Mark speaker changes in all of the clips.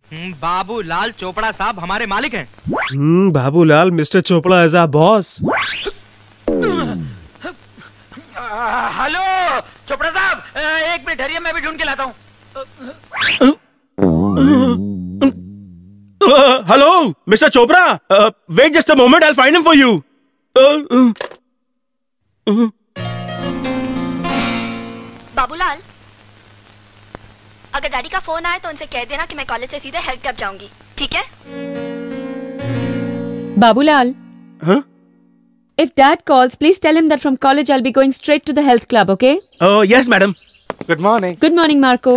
Speaker 1: बाबूलाल चोपड़ा साहब हमारे मालिक हैं।
Speaker 2: Babulal, mister Chopra is our boss.
Speaker 1: Hello Chopra साहब, एक मिनट ठहरिए, मैं भी ढूंढ के लाता हूँ।
Speaker 2: Hello mister Chopra, wait just a moment, I will find him for you.
Speaker 3: Babulal, अगर डैडी का फोन आए तो उनसे कह देना कि मैं कॉलेज से सीधे हेल्थ क्लब जाऊंगी, ठीक है?
Speaker 4: बाबूलाल,
Speaker 2: हाँ?
Speaker 4: If Dad calls, please tell him that from college I'll be going straight to the health club, okay?
Speaker 2: Oh yes, madam.
Speaker 5: Good morning.
Speaker 4: Good morning, Marco.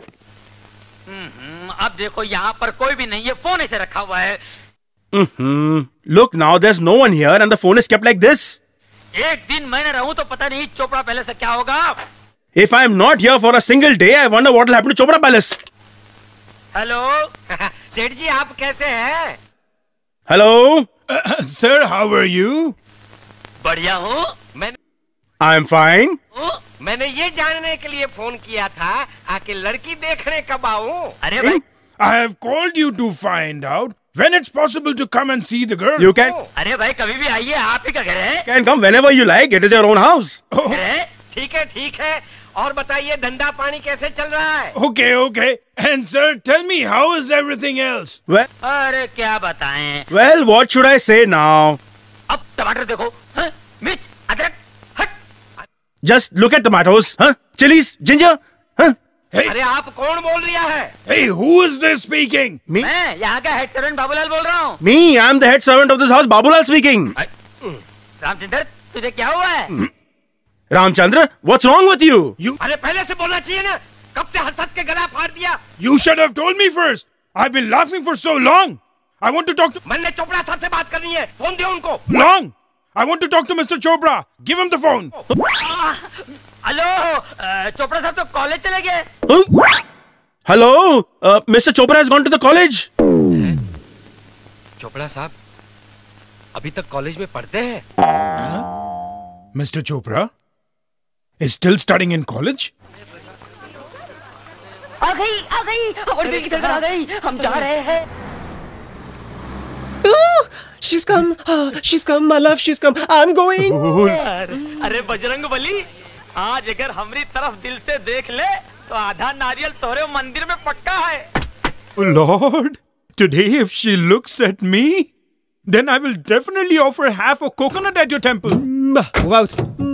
Speaker 1: अब देखो यहाँ पर कोई भी नहीं है, फोन ऐसे रखा हुआ है।
Speaker 2: Look, now there's no one here and the phone is kept like this.
Speaker 1: एक दिन मैं न रहूं तो पता नहीं चोपड़ा पैलेस से क्या होगा।
Speaker 2: If I am not here for a single day, I wonder what will happen to Chopra Palace.
Speaker 1: Hello सेठ जी, आप कैसे हैं?
Speaker 2: Hello.
Speaker 5: Sir, how are you?
Speaker 1: बढ़िया हूँ।
Speaker 2: I am fine.
Speaker 6: मैंने ये जानने के लिए फोन किया था आके लड़की देखने कब आऊं?
Speaker 1: अरे भाई,
Speaker 5: I have called you to find out when it's possible to come and see the girl.
Speaker 2: You can
Speaker 1: अरे भाई कभी भी आइए, आप ही का घर है।
Speaker 2: come whenever you like. It is your own house.
Speaker 6: ठीक है। और बताइए धंधा पानी कैसे चल रहा है?
Speaker 5: Okay. And sir, tell me, how is everything else?
Speaker 1: अरे क्या बताएं?
Speaker 2: Well, what should I say now?
Speaker 1: अब टमाटर देखो, मिर्च, अदरक, हट।
Speaker 2: Just look at tomatoes, huh? Chilies, ginger, huh?
Speaker 5: Hey,
Speaker 6: अरे आप कौन बोल रहा है?
Speaker 5: hey, who is this speaking?
Speaker 2: Me?
Speaker 1: मैं यहाँ का हेड सर्वेंट बाबूलाल बोल रहा हूँ।
Speaker 2: Me, I am the head servant of this house, Babulal speaking.
Speaker 1: Ramchandra, तुझे क्या हुआ है?
Speaker 2: Ramchandra, what's wrong with you?
Speaker 6: अरे पहले से बोलना चाहिए ना, कब से हंस के गला फाड़ दिया?
Speaker 5: You should have told me first. I've been laughing for so long. I want to talk to...
Speaker 6: मैंने चोपड़ा साहब से बात करनी है, फोन दे उनको।
Speaker 5: Long? I want to talk to Mr. Chopra. Give him the phone.
Speaker 1: Hello, Chopra साहब तो college चले गए।
Speaker 2: Hello, Mr. Chopra has gone to the college.
Speaker 6: Chopra साहब अभी तक कॉलेज में पढ़ते हैं?
Speaker 5: Mr. Chopra is still studying in college?
Speaker 3: आ गई, और दिल की धड़कन आ गई, हम जा रहे हैं।
Speaker 2: She's come, my love, she's come. I'm going.
Speaker 1: अरे बजरंग बली, आज अगर हमारी तरफ दिल से देख ले तो आधा नारियल तोरे मंदिर में पक्का है।
Speaker 5: Oh Lord, today if she looks at me, then I will definitely offer half a coconut at your temple.
Speaker 2: Go out.